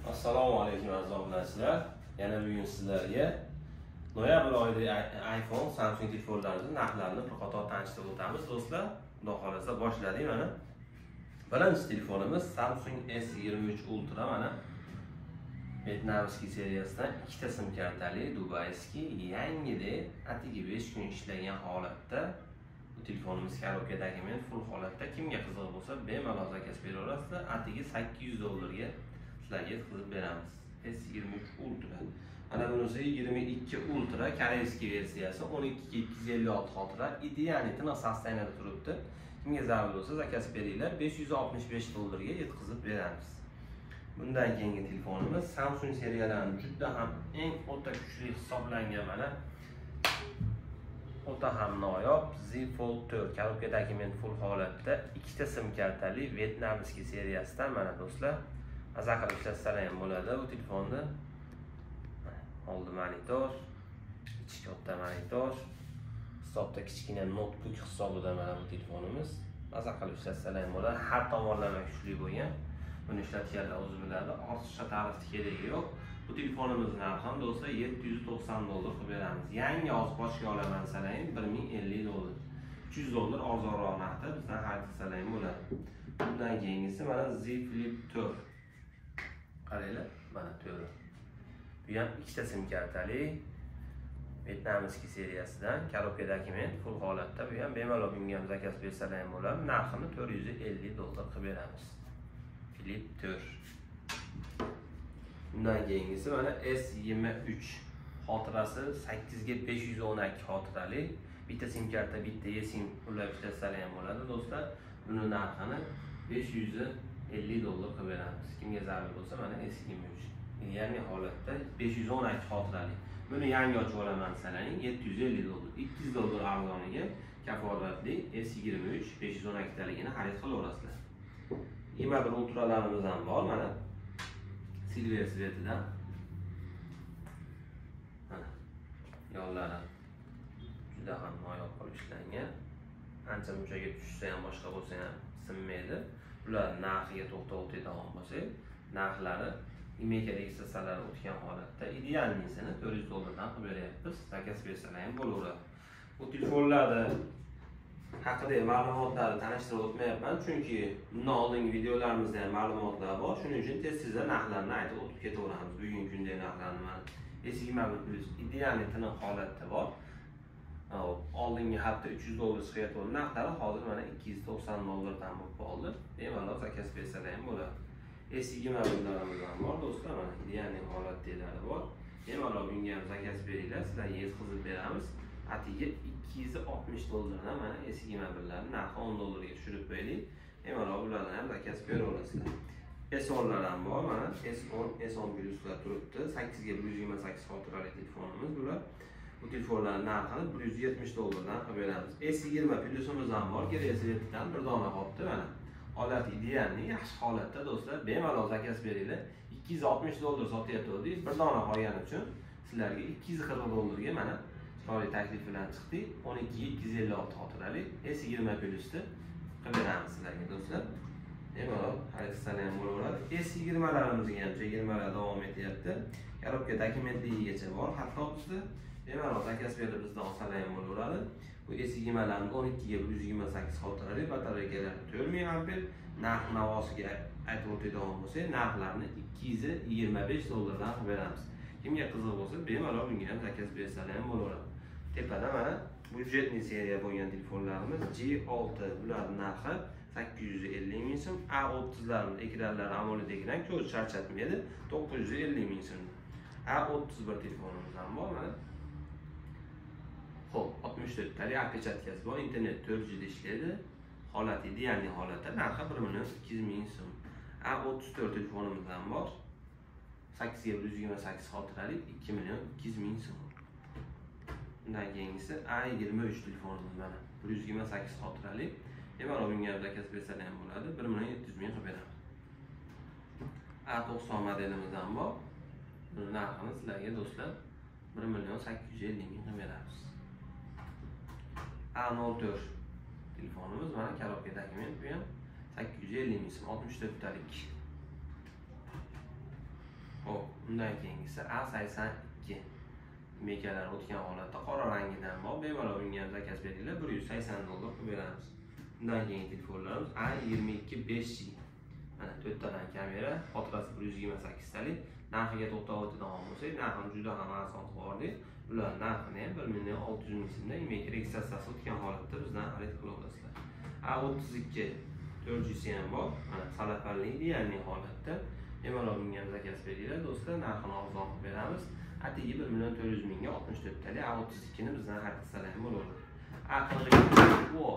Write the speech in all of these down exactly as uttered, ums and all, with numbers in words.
Assalomu alaykum aziz obunachilar. Yana bugun sizlarga noyabr oyida iPhone, Samsung telefonlarimizning narxlarini bir qator tanishtirib o'tamiz do'stlar. Xudo xolasa boshladik mana. Birinchi telefonimiz Samsung S yigirma uch Ultra mana. Vietnamskiy seriyasidan ikkita sim kartali dubayskiy yangida atigi besh kun ishlagan holatda bu telefonimiz korobkadagi men full holatda. Kimga qiziq bo'lsa bemalol zakaz beraverasizlar. Atigi sakkiz yuz dollarga sizlarga yetkazib beramiz. S yigirma uch Ultra. Mana bunisi yigirma ikki Ultra koreyskiy versiyasi o'n ikki ikki yuz ellik olti xotira ideal tiniq sostenada turibdi. Kimga zarur bo'lsa zakaz beringlar, besh yuz oltmish besh dollarga yetkazib beramiz. Bundan keyingi telefonimiz Samsung seriyalarining juda ham eng o'ta kuchli hisoblangan mana o'ta ham noyob Z Fold to'rt korobkadagi men full holatda ikkita sim kartali Vietnamskiy seriyasidan mana do'stlar. Maza qilib ishlatsalar ham bo'ladi bu telefonni. Oldi monitor, ichi katta monitor, hisobda kichkina notebook hisobida mana bu telefonimiz. Maza qilib ishlatsalar ham bo'ladi. Har tomonlama kuchli bo'lgan. Buni ishlatganlar o'zi biladi. Ortiqcha tarifga keragi yo'q. Bu telefonimiz narxi ham do'stlar yetti yuz to'qson dollar qilib beramiz. Yangi oziqochga olaman salayim bir ming ellik dollar. uch yuz dollar arzonroq narxda bizdan xarid qilsalar ham bo'ladi. Bundan keyingisi mana Z Flip to'rt. Qaranglar, mana to'rt. Bu ham ikkita sim kartali Vietnamskiy seriyasidan korobkadagi men full holatda bu ham bemalol bunga ham zakaz bersalar ham bo'ladi. Narxini to'rt yuz ellik dollar qilib beramiz. Flip to'rt. Bundan keyingisi mana S yigirma uch xotirasi sakkiz ga besh yuz o'n ikki xotirali bitta sim karta, bitta eSIM ulab ishlatsalar ham bo'ladi do'stlar. Buni narxini besh yuz ellik dollar qilib beramiz. Kimga zarur bo'lsa mana S yigirma uch. Yangi holatda besh yuz o'n ikki xotirali. Buni yangi ochib olaman desangiz yetti yuz ellik dollar. ikki yuz dollar arzoniga kafolatli S yigirma uch besh yuz o'n ikki taligini xarid qilaverasizlar. yigirma bir ultralarimiz ham bor mana. Silver svetidan. Mana. Yo'llari juda ham noyob qilib ishlangan. Ancha munchaga tushsa ham boshqa bo'lsa ham sinmaydi. Bular narxiga to'xtab o'tadigan bo'lsak, narxlari imekadagi istasalar o'tgan holatda idealnisini to'rt yuz dollardan qilib beryapmiz. Zakaz bersalar ham bo'laveradi. Bu telefonlarda haqidagi ma'lumotlarni tanishtirib o'tmayapman, chunki bundan oldingi videolarimizda ham ma'lumotlar bor. Shuning uchun tez-tezda narxlarni aytib o'tib ketaveramiz. Bugungi kundagi narxlarni mana S yigirma bir Plus ideal tiniq holatda bor. Oldingi hafta uch yuz dollar chiqayotgan narxlari hozir mana ikki yuz to'qson dollardan bo'lib qoldi. Bemalol zakaz bersalar ham bo'ladi. S yigirma birlarimiz ham bor do'stlar, mana ideal holatdalari bor. Bemalol bunga ham zakaz beringlar, sizlarga yetkazib beramiz. Atiga ikki yuz oltmish dollardan mana S yigirma birlarni narxi o'n dollarga tushirib qo'ydik. Bemalol ulardan ham zakaz beraverasizlar. S o'nlar ham bor, mana S o'n, S o'n Plus'lar turibdi. sakkiz ga bir yuz yigirma sakkiz xotirali telefonimiz bular. Bu telefonlarning narxini bir yuz yetmish dollardan qilib beramiz. S yigirma Plus'imiz ham bor, Geresivetdan bir dona qolibdi mana. Holat idealni yaxshi holatda do'stlar, bemalol zakaz beringlar. ikki yuz oltmish dollar sotyapti, bir dona qolgani uchun sizlarga ikki yuz qirq dollarga mana chiroyli taklif bilan chiqdik. o'n ikki ga ikki yuz ellik olti xotirali S yigirma Plus'ni qilib beramiz sizlarga do'stlar. Bemalol xarid qilsalar ham bo'laveradi. S yigirmalarimizga ham yigirmalar davom etyapti. Korobka dokumentligigacha bor, hatto bizda bemalol zakaz berib bizdan olsalar ham bo'laveradi. Bu S yigirmalarning o'n ikki ga bir yuz yigirma sakkiz xotirali batareyalar to'rt ming amper, narx navosiga aytib o'tadigan bo'lsak, narxlarni ikki yuz yigirma besh dollardan qilib beramiz. Kimga qiziq bo'lsa, bemalol bunga ham zakaz bersalar ham bo'laveradi. Tepada mana budjetli seriya bo'lgan telefonlarimiz G olti, bularning narxi sakkiz yuz ellik ming so'm, A o'ttizlarning ekranlari AMOLED ekran, ko'z charchatmaydi, to'qqiz yuz ellik ming so'm. A o'ttiz bir telefonimiz ham bor mana. Xo'p, oltmish to'rt tali apechkatkasi bor, internet to'rt G da ishlaydi. Holati ideal holatda, narxi bir million ikki yuz ming so'm. A o'ttiz to'rt telefonimiz ham bor. sakkiz ga bir yuz yigirma sakkiz xotirali ikki million ikki yuz ming so'm. Bundan keyingisi A yigirma uch telefonimiz mana. bir yuz yigirma sakkiz xotirali. Bemalol bunga zakaz bersalar ham bo'ladi, bir million yetti yuz ming qilib beramiz. A to'qson modelimiz ham bor. Buni narxini sizlarga do'stlar bir million sakkiz yuz ellik ming qilib beramiz. A nol to'rt telefonimiz mana korobkadagi men bu ham sakkiz yuz ellik ming so'm, oltmish to'rt talik. Hop, undan keyingisi A sakson ikki mekalar o'tgan holatda qora rangidan bor. Bemalol unga ham zakaz beringlar, bir yuz sakson dollar qilib beramiz. Undan keyingi telefonlarimiz A yigirma ikki besh G. Mana to'rttadan kamera, xotirasi bir yuz yigirma sakkiz talik. Narxiga to'xtab o'tadigan bo'lsak, narxini juda ham arzon qilib yubordik. Ular narxini ham bir million olti yuz ming so'mdan imeka registratsiyasi o'tgan holatda bizdan xarid qila olasizlar. A o'ttiz ikki to'rt yuz ham bor. Mana salafanli deyarli holatda. Bemalol unga ham zakaz beringlar do'stlar, narxini arzon qilib beramiz. Atigi bir million to'rt yuz mingga oltmish to'rt talik A o'ttiz ikki ni bizdan xarid qilsalar ham bo'laveradi. A qirq ikki vo.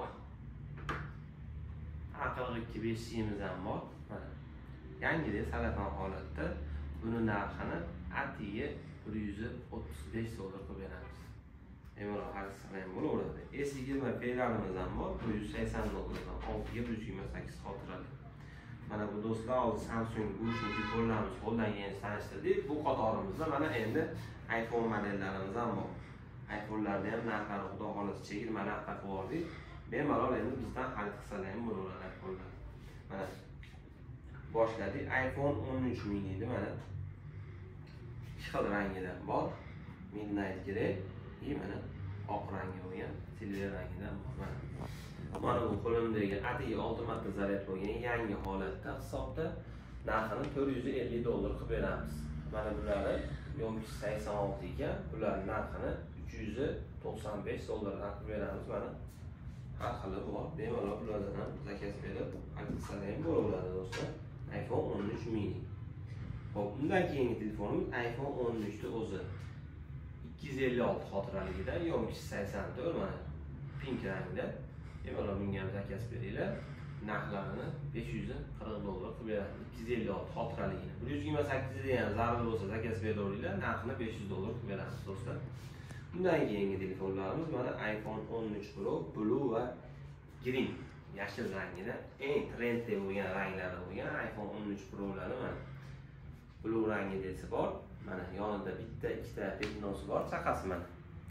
A qirq ikki besh imiz ham bor. Mana yangidek salafan holatda buni narxini atigi bir yuz o'ttiz besh dollar qilib beramiz. Bemalol xarid qilsalar ham bo'laveradi. S yigirma P'larimiz ham bor, bir yuz sakson dollardan oltiga bir yuz yigirma sakkiz xotirali. Mana bu do'stlar, hozir Samsung go'shni telefonlarimiz qo'ldan kelgancha tanishtirdik. Bu qatorimizda mana endi iPhone modellarimiz ham bor. iPhone'larda ham narxlari xudo xolasa chegirma narxda qilib yubordik. Bemalol endi bizdan xarid qilsalar ham bo'laveradi iPhone'lar. Mana boshladik. iPhone o'n uch mini edi mana. ikki xil rangidan bor. Midnight Grey va mana oq rangi bo'lgan, silver rangidan bor. Mana Mana bu qo'limdagi atigi olti marta zaryad bo'lgan yangi holatda hisobda narxini to'rt yuz ellik dollar qilib beramiz. Mana bularni yo'mkisi sakson olti ekan, bularning narxini uch yuz to'qson besh dollardan qilib beramiz. Mana har xili bor. Bemalol bulardan ham zakaz berib, xarid qilsalar ham bo'laveradi do'stlar. iPhone o'n uch mini. Hop, undan keyingi telefonimiz iPhone o'n uch ta o'zi. ikki yuz ellik olti xotiraligida, yo'mkisi sakson to'rt, mana pink rangda. Bemalol bunga ham zakaz beringlar. Narxlarini besh yuz qirq dollar qilib beramiz. ikki yuz ellik olti xotiraligini. bir yuz yigirma sakkiz da ham zarur bo'lsa zakaz beraveringlar. Narxini besh yuz dollar qilib beramiz do'stlar. Bundan keyingi telefonlarimiz mana iPhone o'n uch Pro Blue va Green yashil rangida eng trendli bo'lgan ranglari bo'lgan iPhone o'n uch Pro'larni mana Blue rangidasi bor. Mana yonida bitta, ikkita petnosi bor, chaqasi mana.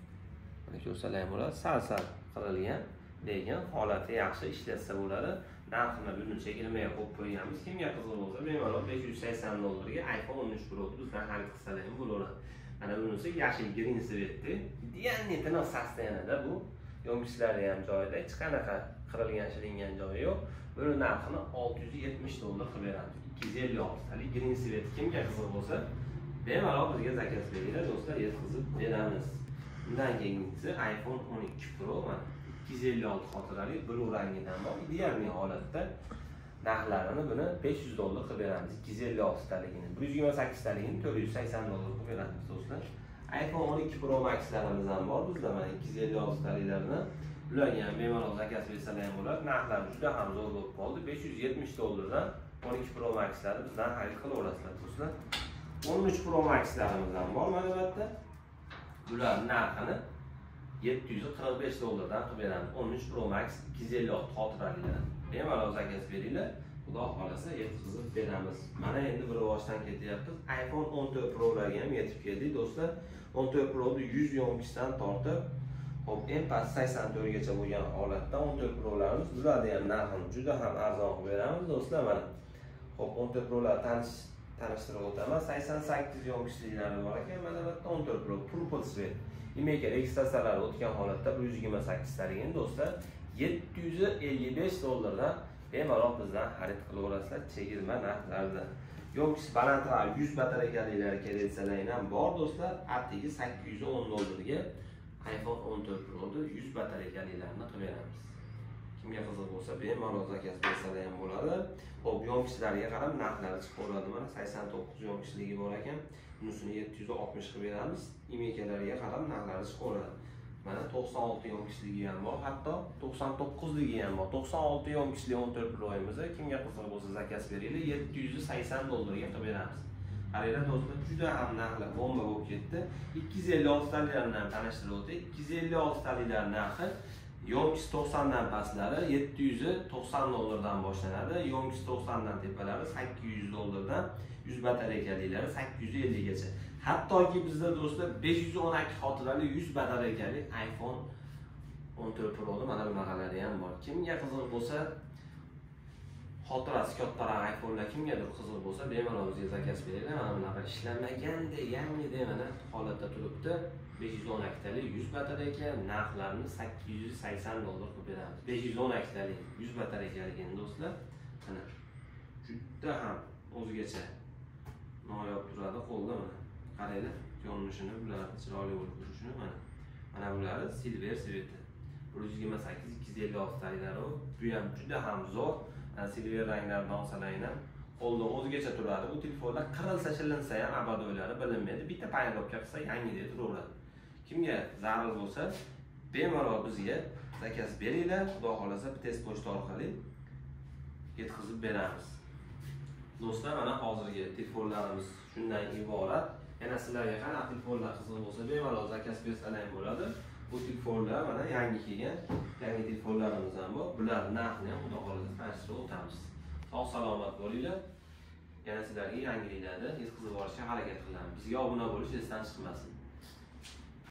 Mana ko'rsalar ham bo'ladi, sal-sal qirilgan. Lekin holati yaxshi ishlatsa bo'ladi. Narxini buni chegirmaga qo'yib qo'yamiz. Kimga qiziq bo'lsa, bemalol besh yuz sakson dollarga iPhone o'n uch Pro bizdan xarid qilsalar ham bo'laveradi. Mana bunisi yashil green svetli. Deyarli tiniq sostenida bu. Yo'mkislari ham joyida, hech qanaqa qirilgan, shilingan joyi yo'q. Buni narxini olti yuz yetmish dollar qilib beramiz. ikki yuz ellik olti talik green svet kimga qiziq bo'lsa, bemalol bizga zakaz beringlar do'stlar, yetkazib beramiz. Undan keyingisi iPhone o'n ikki Pro mana ikki yuz ellik olti xotirali blue rangidan bor. Ideal holatda narxlarini buni besh yuz dollar qilib beramiz. ikki yuz ellik olti taligini, bir yuz yigirma sakkiz taligini to'rt yuz sakson dollar qilib beramiz do'stlar. iPhone o'n ikki Pro Max'larimiz ham bor bizda mana ikki yuz ellik olti taliklarni. Ularga ham bemalol zakaz bersalar ham bo'ladi. Narxlari juda ham zo'r bo'lib qoldi. besh yuz yetmish dollardan o'n ikki Pro Max'larni bizdan xarid qilaverasizlar do'stlar. o'n uch Pro Max'larimiz ham bor mana bu yerda. Bularning narxini yetti yuz qirq besh dollardan qilib beramiz. o'n uch Pro Max ikki yuz ellik olti xotiralilar. Bemalol zakaz beringlar. Xudo xolasa yetkazib beramiz. Mana endi bir boshdan ketyapmiz. iPhone o'n to'rt Pro larga ham yetib keldik do'stlar. o'n to'rt Pro ni yuz yo'mkisidan tortib, hop, eng past sakson to'rt gacha bo'lgan holatda o'n to'rt Pro larimiz, bularni ham narxini juda ham arzon qilib beramiz do'stlar. Mana hop, o'n to'rt Pro lar tanish tanishtirib o'taman. sakson sakkiz yo'mkisliklari bor ekan. Mana bu yerda o'n to'rt Pro Purple Svet. Imeka registratsiyalari o'tgan holatda bir yuz yigirma sakkiz taligini do'stlar yetti yuz ellik besh dollardan bemalol bizdan xarid qilaverasizlar chegirma narxlarda. Yo'mkisi balandroq yuz batareyaliklar keraksalar ham bor do'stlar. Atigi sakkiz yuz o'n dollarga iPhone o'n to'rt Pro ni yuz batareyaliklarni qilib beramiz. Kimga qiziq bo'lsa, bemalol zakaz bersalar ham bo'ladi. Hop, yo'mkislariga qarab narxlari chiqaveradi. Mana sakson to'qqiz yo'mkisligi bor ekan. Bunisini yetti yuz oltmish qilib beramiz. Imekalariga qarab narxlari chiqaveradi. Mana to'qson olti yo'mkisligi ham bor, hatto to'qson to'qqizligi ham bor. to'qson olti yo'mkisli o'n to'rt Pro'imizni kimga qiziq bo'lsa zakaz beringlar, yetti yuz sakson dollarga qilib beramiz. Qaranglar do'stlar, juda ham narxlar bomba bo'lib ketdi. ikki yuz ellik olti taliklarni ham tanishtirib o'tdik. ikki yuz ellik olti taliklar narxi yo'mkisi to'qson dan pastlari yetti yuz to'qson dollardan boshlanadi. Yo'mkisi to'qson dan tepalari sakkiz yuz dollardan yuz batareykaliklari sakkiz yuz ellik gacha. Hattoki bizda do'stlar besh yuz o'n ikki xotirali yuz batareykali iPhone o'n to'rt Pro ni mana bunaqalari ham bor. Kimga qiziq bo'lsa, xotirasi kattaroq iPhone'lar kimgadir qiziq bo'lsa, bemalol o'zingiz zakaz beringlar. Mana bunaqa ishlamaganda, yangi mana holatda turibdi. besh yuz o'n aktalik yuz batareyka, narxlarini sakkiz yuz sakson dollar qilib beramiz. besh yuz o'n aktalik yuz batareykaligini do'stlar, mana juda ham o'zgacha noyob turadi qo'lda mana. Qaranglar, ko'rinishini, bularni chiroyli bo'lib turishini mana. Mana bulari Silver Sveti. bir yuz yigirma sakkiz ikki yuz ellik olti taliklari. Bu ham juda ham zo'r. Silver ranglardan olsalaringlar qo'ldan o'zgacha turadi. Bu telefonlar qirilsa, shilinsa ham abadoylari bilinmaydi. Bitta payrovka qilsa yangidek turaveradi. Kimga zarur bo'lsa, bemalol bizga zakaz beringlar. Xudo xolasa tez pochta orqali yetkazib beramiz. Do'stlar, mana hozirgi telefonlarimiz shundan iborat. Yana sizlarga qanaqa telefonlar qiziq bo'lsa, bemalol zakaz bersalar bo'ladi. Bu telefonlar mana yangi kelgan, yangi telefonlarimiz ham bor. Bular narxini ham xudo xolasa tanishtirib o'tamiz. Sog' salomat bo'linglar. Yana sizlarga yangiliklarni yetkazib borishga harakat qilamiz. Bizga obuna bo'lish esdan chiqmasin.